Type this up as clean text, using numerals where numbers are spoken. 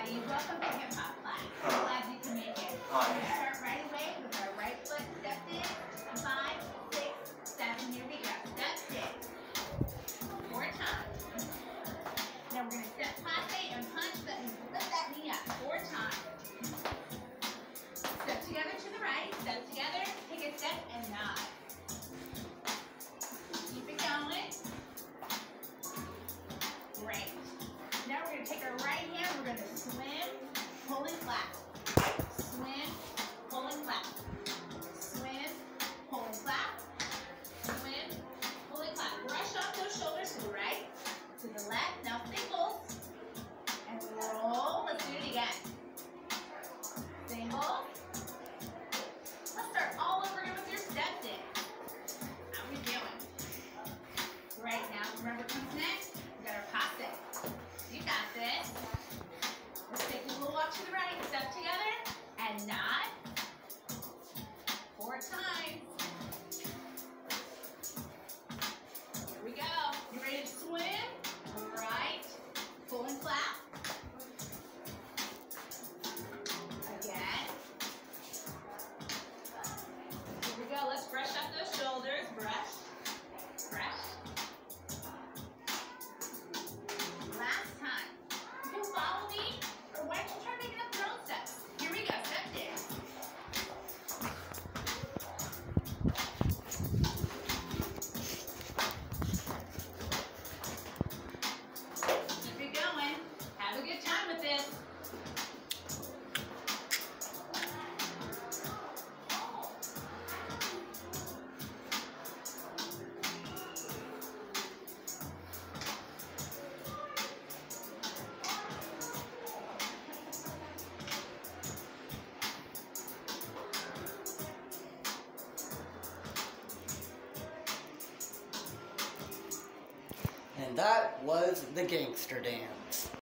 everybody. Welcome to Hip Hop Class. I'm glad you can make it. We're going to start right away with our right foot stepped in. 5, 6, 7. Here we go. Stepped in. 4 times. Now we're going to step passe and punch. That means lift that knee up 4 times. Step together to the right. Step together. Take a step and nod. Keep it going. Great. Now we're going to take our right hand, we're going to swim, pull and clap. Swim, pull and clap. Swim, pull and clap. Swim, pull and clap. Brush off those shoulders to the right, to the left. Now singles. And roll. Let's do it again. Singles. Let's start all over again with your steps in. How we doing? Great. Now remember what comes next? We got our passe. You got this. Let's take a little walk to the right. Step together and nod. 4 times. Here we go. You ready to swim? Right. Pull and clap. Again. Here we go. Let's brush up those shoulders. Brush. Brush. Last time. You can follow me, or why don't you try making up your own steps? Here we go. Step in. Keep it going. Have a good time with this. And that was the Gangster Dance.